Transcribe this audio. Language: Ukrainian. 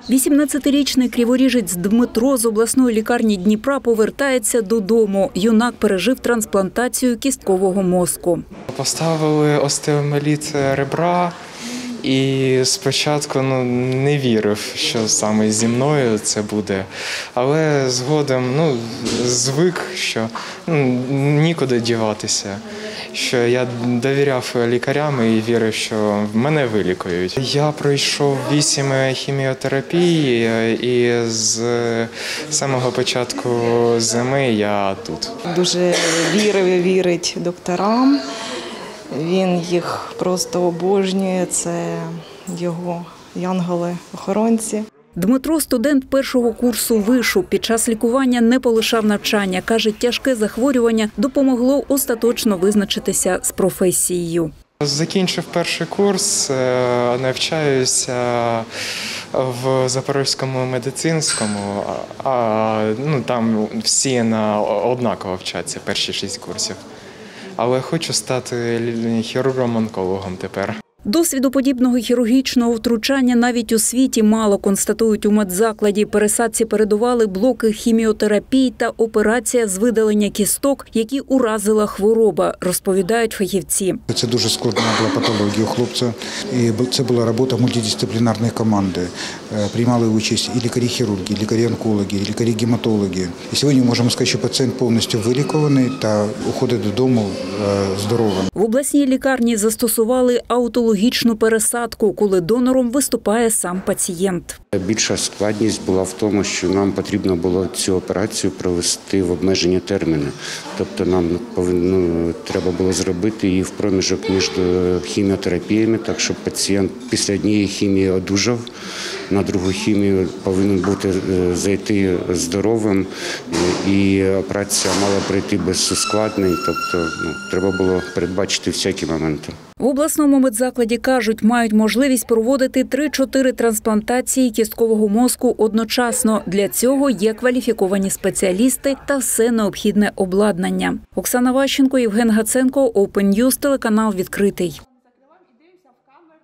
18-річний криворіжець Дмитро з обласної лікарні Дніпра повертається додому. Юнак пережив трансплантацію кісткового мозку. Поставили остеоміеліт ребра і спочатку не вірив, що саме зі мною це буде. Але згодом звик, що нікуди діватися. Що я довіряв лікарям і вірив, що мене вилікують. Я пройшов 8 хіміотерапій і з самого початку зими я тут. Дуже вірить докторам, він їх просто обожнює, це його янголи-охоронці. Дмитро – студент першого курсу вишу. Під час лікування не полишав навчання. Каже, тяжке захворювання допомогло остаточно визначитися з професією. Закінчив перший курс, навчаюся в Запорізькому медицинському, там всі однаково вчаться, перші 6 курсів. Але хочу стати хірургом-онкологом тепер. Досвіду подібного хірургічного втручання навіть у світі мало, констатують у медзакладі. Пересадці передували блоки хіміотерапій та операція з видалення кісток, які уразила хвороба, розповідають фахівці. Це дуже складна була патологія у хлопця. І це була робота мультидисциплінарної команди. Приймали участь і лікарі-хірурги, і лікарі-онкологи, і лікарі-гематологи. І сьогодні можемо сказати, що пацієнт повністю вилікований та уходить додому здоровим. В обласній лікарні застосували аутологічну пересадку, коли донором виступає сам пацієнт. Більша складність була в тому, що нам потрібно було цю операцію провести в обмежені терміни. Тобто нам треба було зробити її в проміжок між хіміотерапіями, так щоб пацієнт після однієї хімії одужав, на другу хімію повинен бути зайти здоровим, і операція мала пройти без ускладнень, тобто треба було передбачити всякі моменти. В обласному медзакладі кажуть, мають можливість проводити 3-4 трансплантації кісткового мозку одночасно. Для цього є кваліфіковані спеціалісти та все необхідне обладнання. Оксана Ващенко, Євген Гаценко, Open News, телеканал «Відкритий».